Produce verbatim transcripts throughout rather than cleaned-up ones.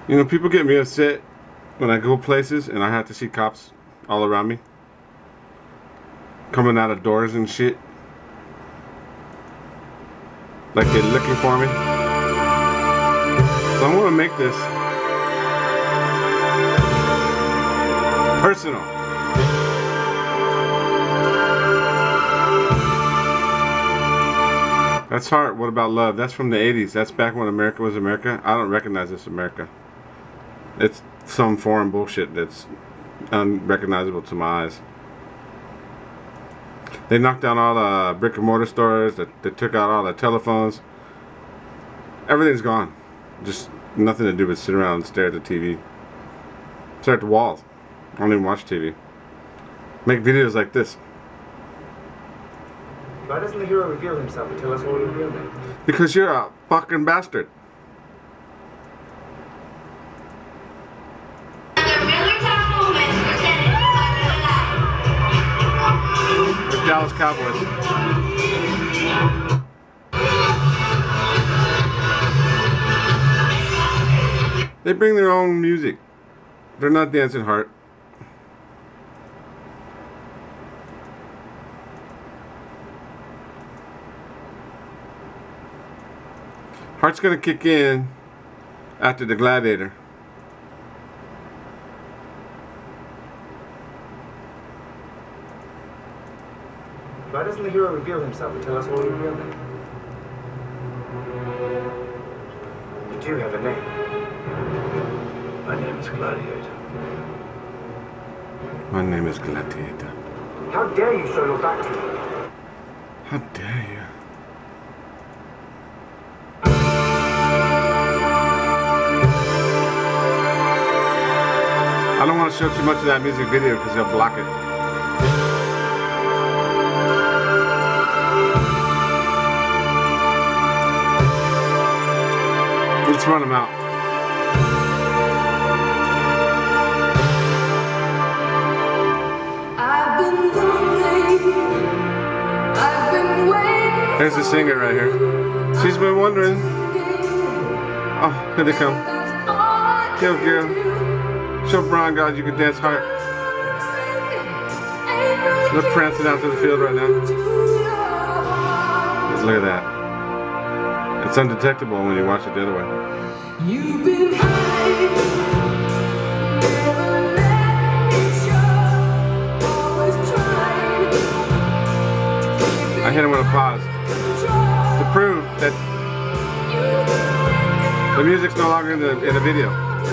You know, people get me upset when I go places and I have to see cops all around me, coming out of doors and shit, like they're looking for me. So I'm gonna make this personal. That's Heart. What About Love? That's from the eighties. That's back when America was America. I don't recognize this America. It's some foreign bullshit that's unrecognizable to my eyes. They knocked down all the brick and mortar stores. They, they took out all the telephones. Everything's gone. Just nothing to do but sit around and stare at the T V. Stare at the walls. I don't even watch T V. Make videos like this. Why doesn't the hero reveal himself and tell us all his real name? Because you're a fucking bastard. The Dallas Cowboys. They bring their own music. They're not dancing Heart. Heart's gonna kick in after the Gladiator. Why doesn't the hero reveal himself and tell us all his real name? You do have a name. My name is Gladiator. My name is Gladiator. How dare you show your back to me? How dare you? I don't want to show too much of that music video because they'll block it. Let's run them out. I've been lonely. I've been waiting. There's the singer right here. She's been wondering. Oh, here they come. Yo, girl. Show Brian God you can dance Heart. They're prancing out to the field right now. Look at that. It's undetectable when you watch it the other way. You've been hiding, never letting me show, always trying to keep I hit him with a pause to prove that the music's no longer in the in the video.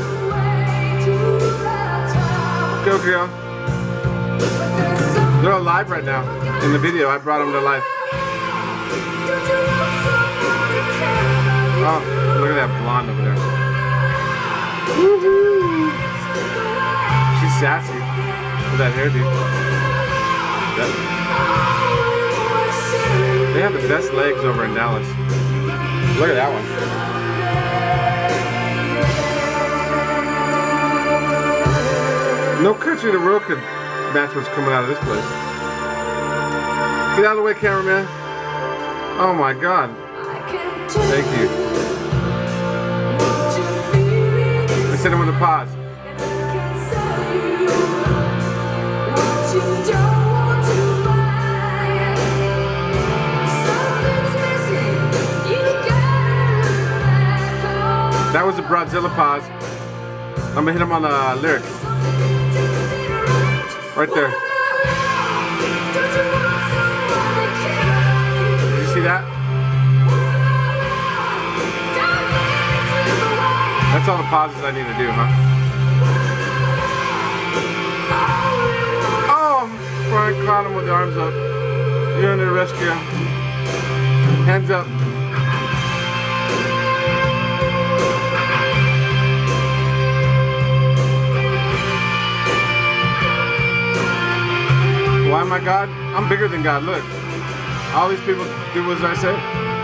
Go, girl. They're alive right now. In the video, I brought them to life. Oh, look at that blonde over there. Woohoo! She's sassy with that hairdo. That, they have the best legs over in Dallas. Look at that one. No country in the world could match what's coming out of this place. Get out of the way, cameraman. Oh my God. Thank you. Let's hit him with a pause. That was a Brazilla pause. I'm gonna hit him on the lyric. Right there. Did you see that? That's all the pauses I need to do, huh? Oh, Brian caught him with the arms up. You're under rescue. Hands up. Why am I God? I'm bigger than God. Look. All these people do as I say.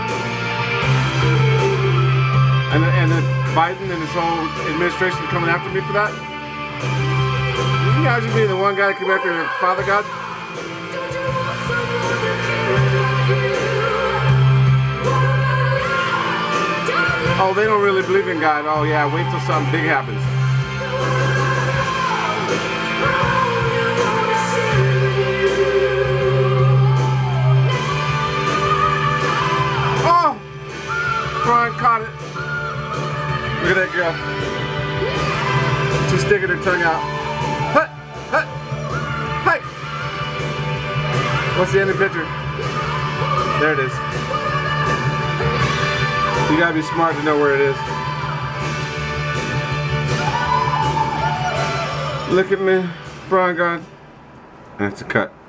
And the, and the Biden and his whole administration coming after me for that? Can you imagine being the one guy that came after Father God? Oh, they don't really believe in God. Oh yeah, wait till something big happens. Oh! Brian caught it. Look at that girl. She's sticking her tongue out. Hut! Hut! Hi! What's the end of the picture? There it is. You gotta be smart to know where it is. Look at me, Brian gone. That's a cut.